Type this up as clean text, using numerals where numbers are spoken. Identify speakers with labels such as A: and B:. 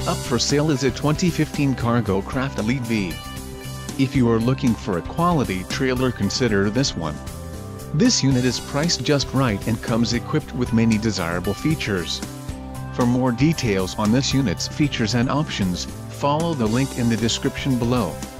A: Up for sale is a 2015 Cargo Craft Elite V. If you are looking for a quality trailer, consider this one. This unit is priced just right and comes equipped with many desirable features. For more details on this unit's features and options, follow the link in the description below.